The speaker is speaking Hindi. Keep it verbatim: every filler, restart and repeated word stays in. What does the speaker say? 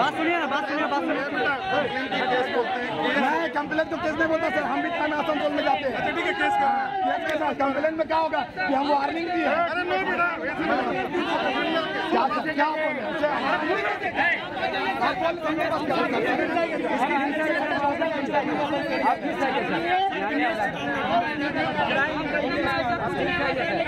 बात सुनिए ना, बात सुनिए, बात सुनिए। मैं कंप्लेन तो केस नहीं बोलता सर, हम भी थाना आसनसोल में जाते हैं। ठीक है, केस का केस के साथ कंप्लेन में क्या होगा कि हम वार्निंग दिए। अरे नहीं बेटा, क्या क्या बोले आप